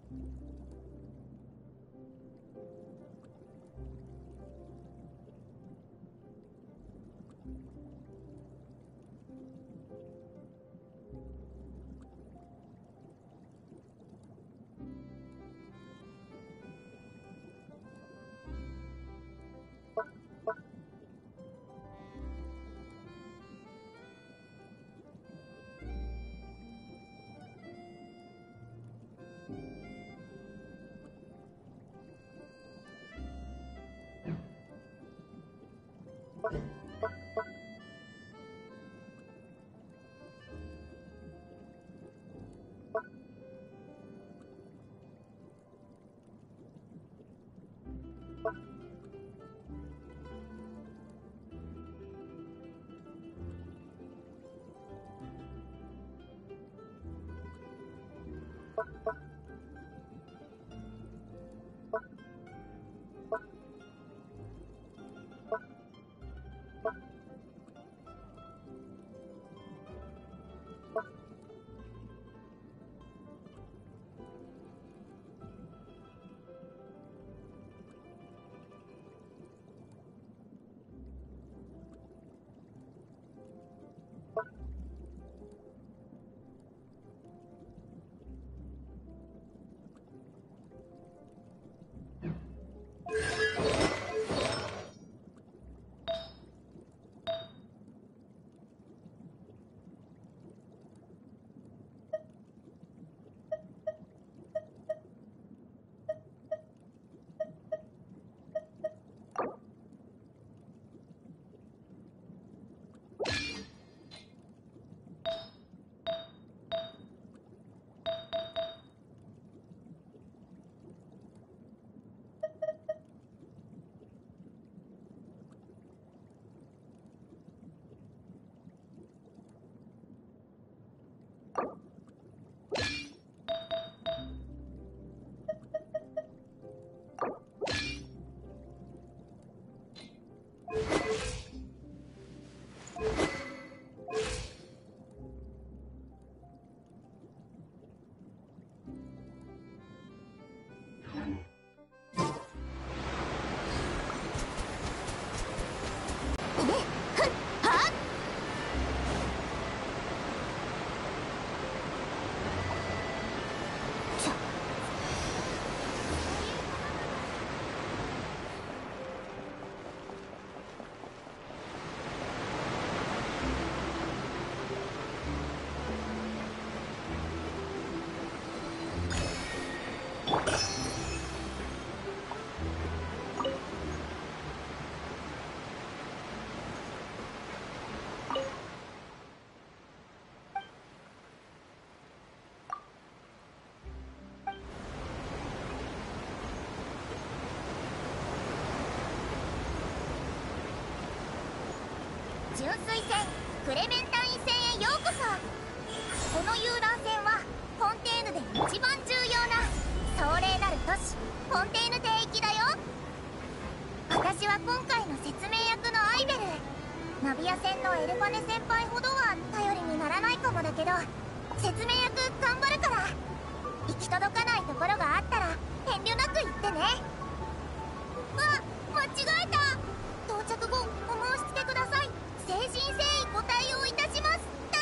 純粋戦クレメンタイン戦へようこそ。この遊覧船はフォンテーヌで一番重要な壮麗なる都市フォンテーヌ帝域だよ。私は今回の説明役のアイベル。ナビア戦のエルファネ先輩ほどは頼りにならないかもだけど、説明役頑張るから、行き届かないところがあったら遠慮なく言ってね。あ、間違えた。到着後お申し付けください。誠心誠意ご対応いたします。だった。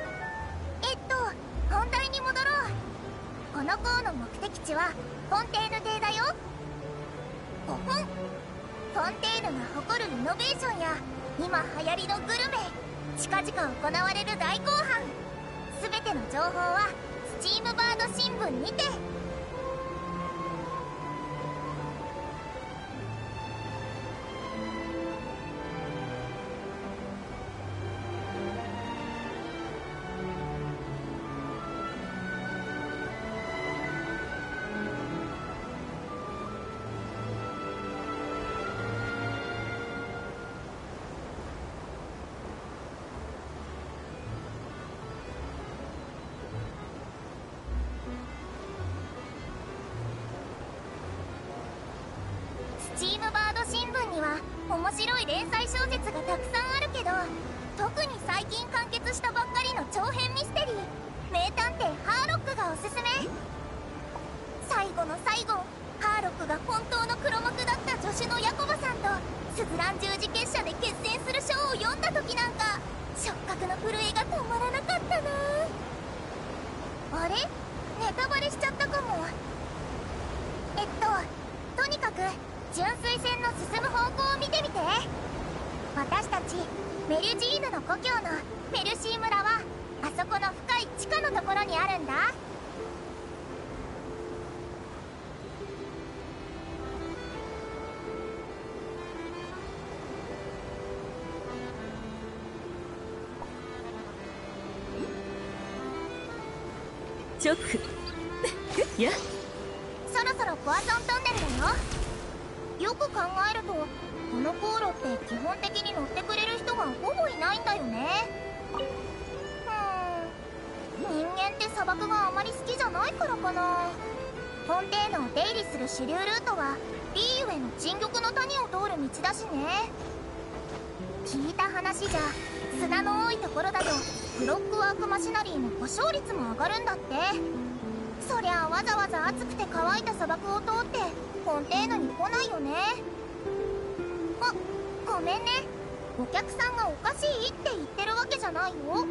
本題に戻ろう。この号の目的地はフォンテーヌ邸だよ。フォンテーヌが誇るリノベーションや今流行りのグルメ、近々行われる大公判、全ての情報はスチームバード新聞にて。スチームバード新聞には面白い連載小説がたくさんあるけど、特に最近完結したばっかりの長編ミステリー、名探偵ハーロックがおすすめ。 が本当の黒幕だった助手のヤコバさんとスズラン十字結社で決戦する章を読んだ時なんか触覚の震えが止まらなかったな。あれ、ネタバレしちゃったかも。とにかく純粋線の進む方向を見てみて。私たちメルジーヌの故郷のメルシー村はあそこの深い地下のところにあるんだ。 チョックやそろそろポアソントンネルだよ。よく考えるとこの航路って基本的に乗ってくれる人がほぼいないんだよね。人間って砂漠があまり好きじゃないからかな。フォンテーヌを出入りする主流ルートはリーユへの沈玉の谷を通る道だしね。聞いた話じゃ砂の多いところだとブロックワークマシナリーの故障率も上がるんだって。そりゃあわざわざ暑くて乾いた砂漠を通ってフォンテーヌに来ないよね。あ、ごめんね。お客さんがおかしいって言ってるわけじゃないよ。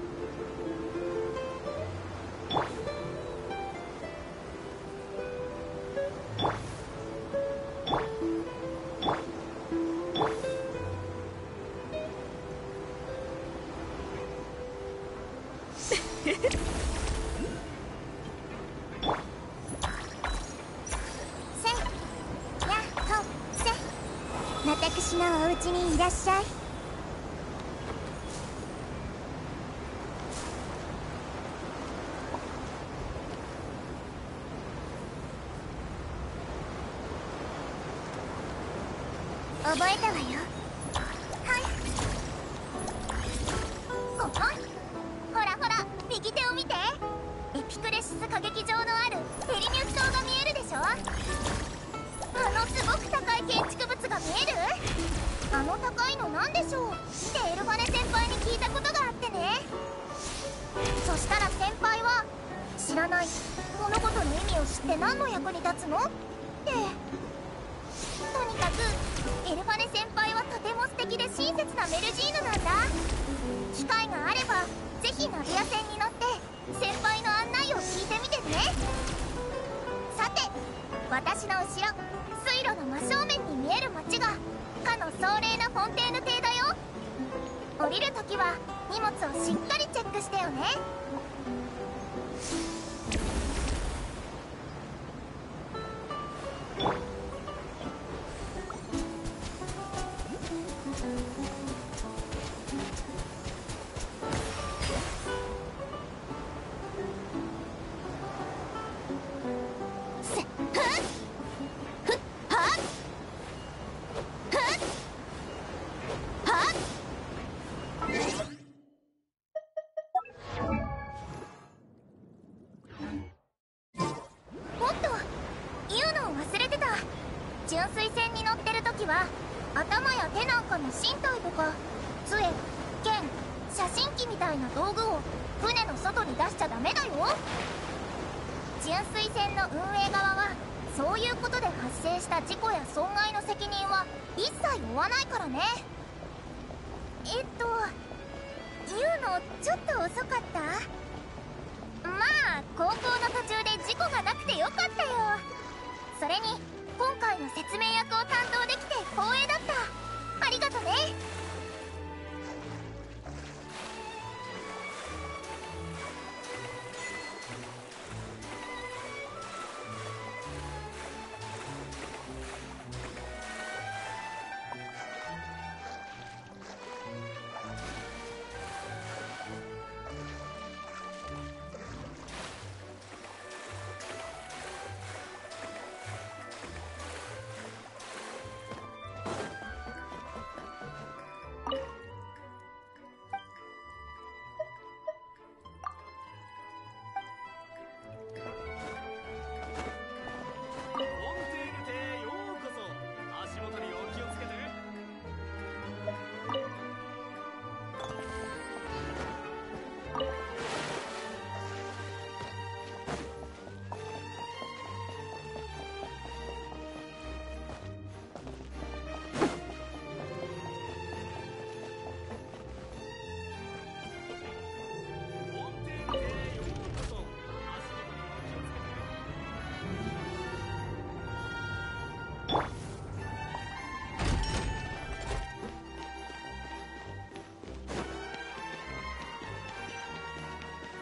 私のお家にいらっしゃい。覚えたわよ。はい。ここ。ほらほら、右手を見て。エピクレシス歌劇場のあるペリミュス島が見えるでしょ。すごく高い建築物が見える。あの高いのなんでしょうってエルファネ先輩に聞いたことがあってね。そしたら先輩は知らない、物事の意味を知って何の役に立つのって。とにかくエルファネ先輩はとても素敵で親切なメルジーヌなんだ。機会があればぜひナビア船に乗って先輩の案内を聞いてみてね。さて、私の後ろ水路の真正面に見える街がかの壮麗なフォンテーヌ邸だよ。降りるときは荷物をしっかりチェックしてよね。純粋船に乗ってる時は頭や手なんかの身体とか杖、剣、写真機みたいな道具を船の外に出しちゃダメだよ。純粋船の運営側はそういうことで発生した事故や損害の責任は一切負わないからね。言うのちょっと遅かった？まあ高校の途中で事故がなくてよかったよ。それに今回の説明役を担当できて光栄だった。ありがとね。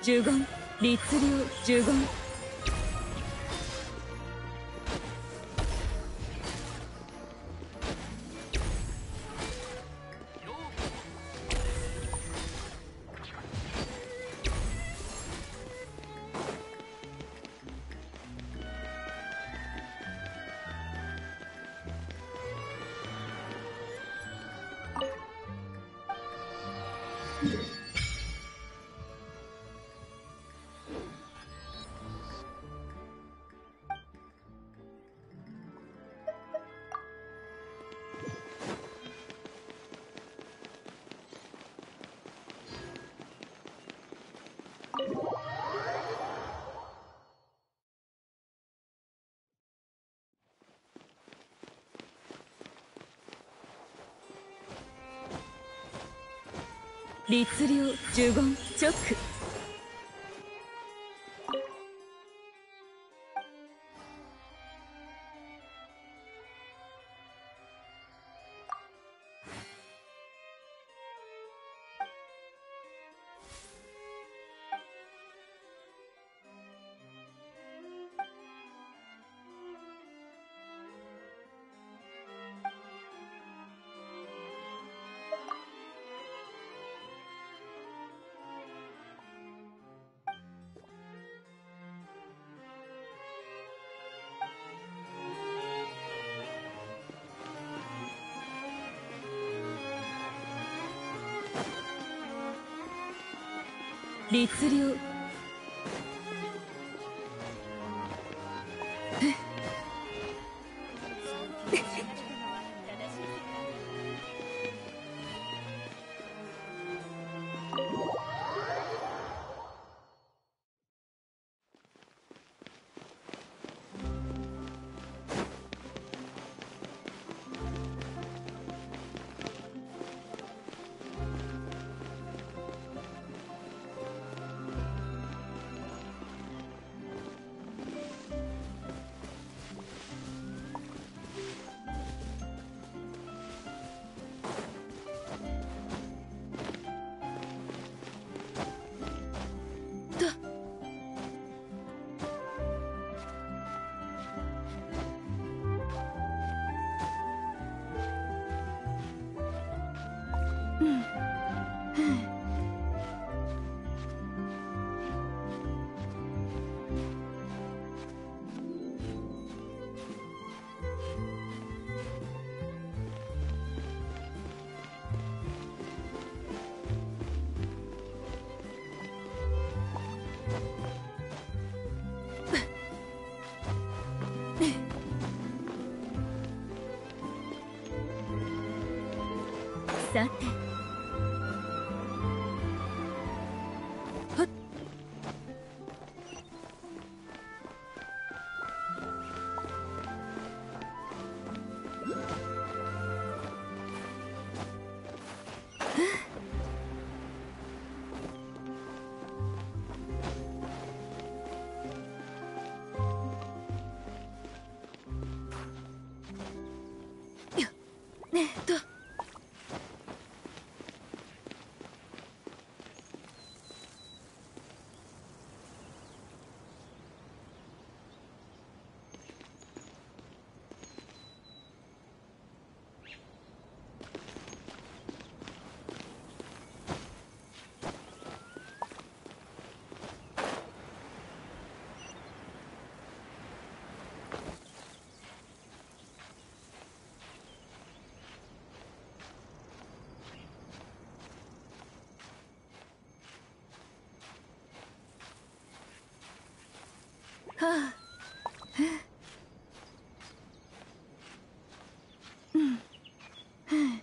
呪言、律令呪言。律令呪言チョック。律令。さて。はっ。はあ。うん。はあ。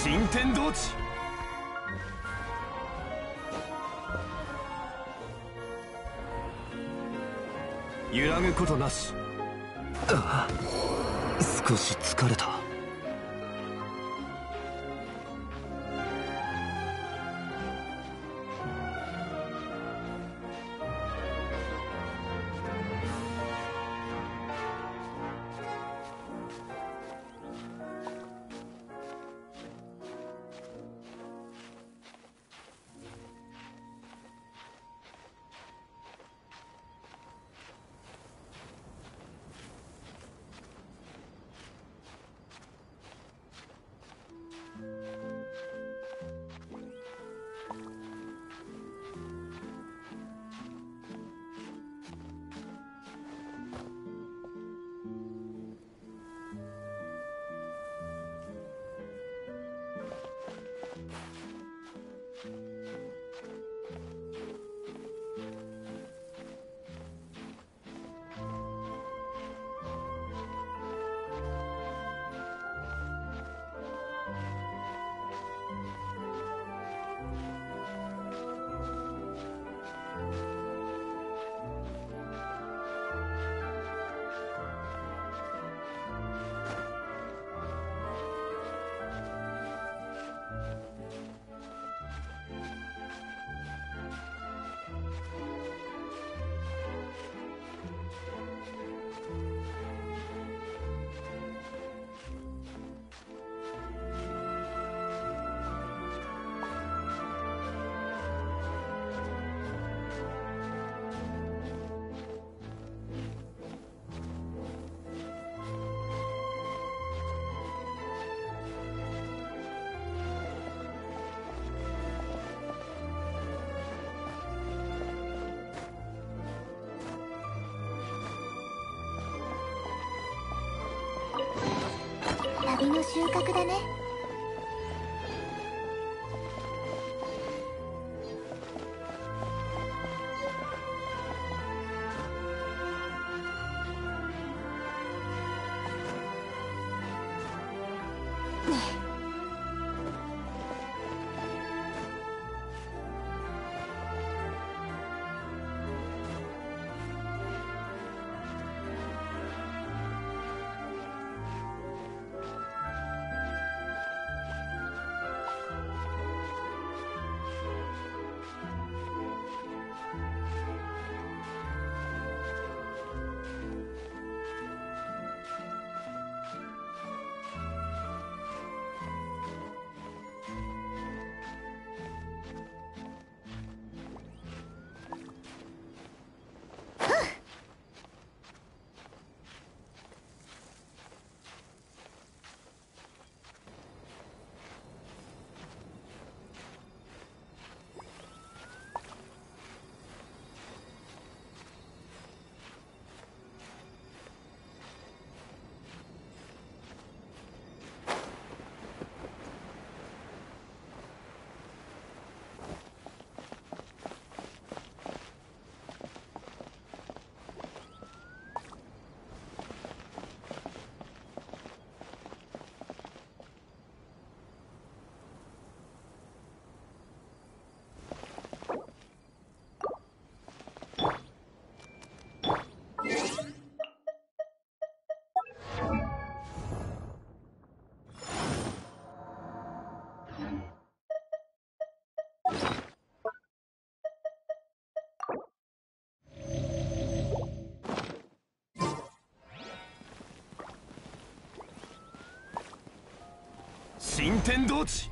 新天道地。揺らぐことなし。 ああ、少し疲れた。 旅の収穫だね。 新天道地。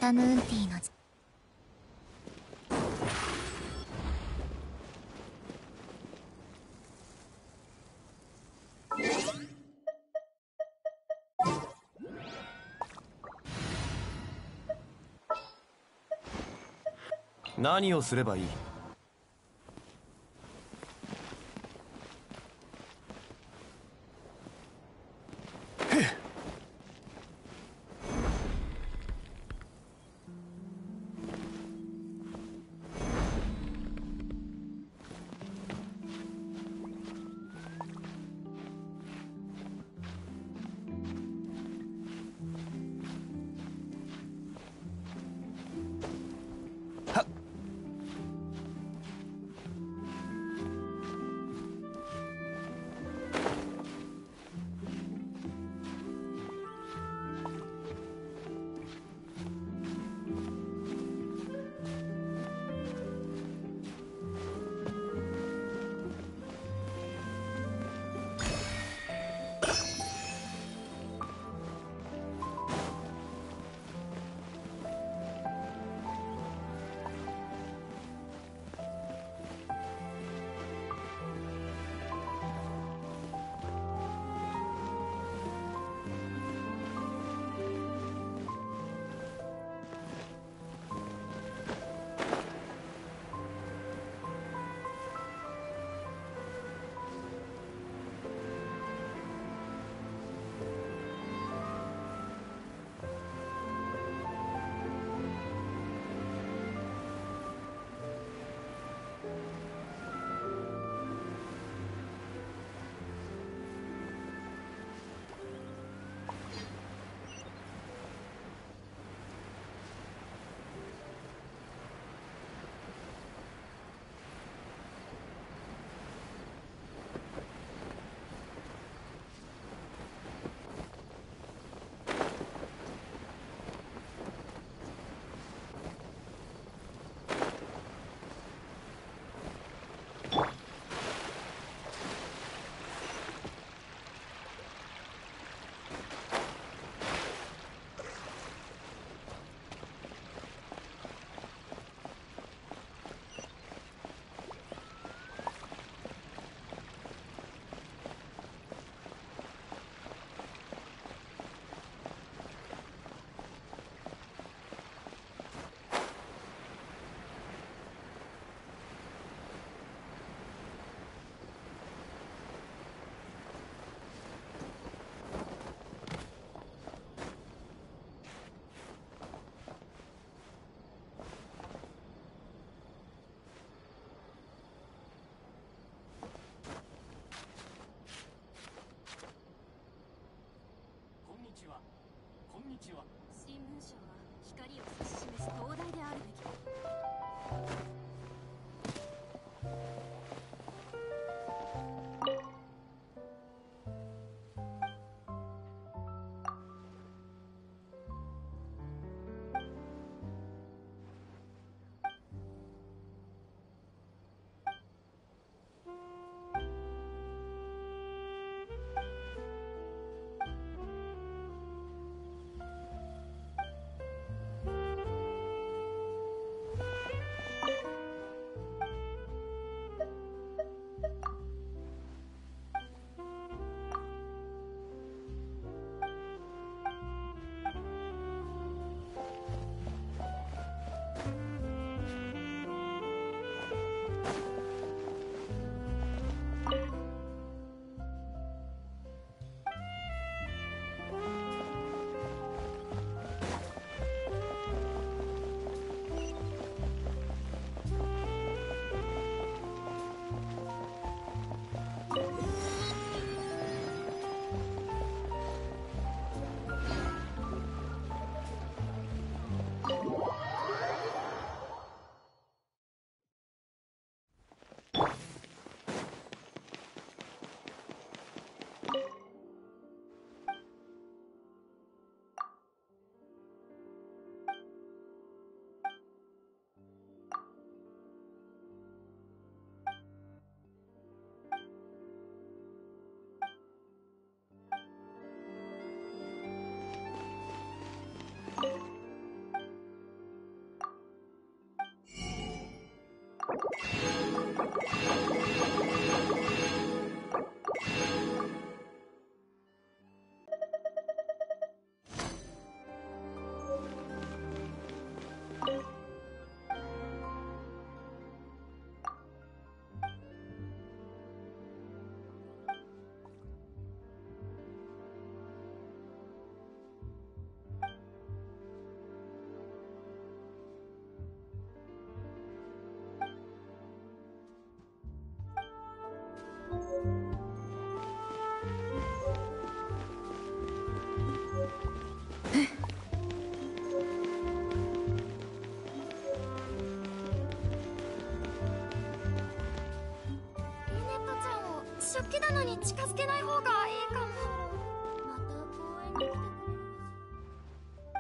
タヌーンティーの何をすればいい？ 新聞社は光を指し示す灯台であるべきだ。 リネットちゃんを食器棚に近づけない方がいいかも。また公園に来てくれるかしら。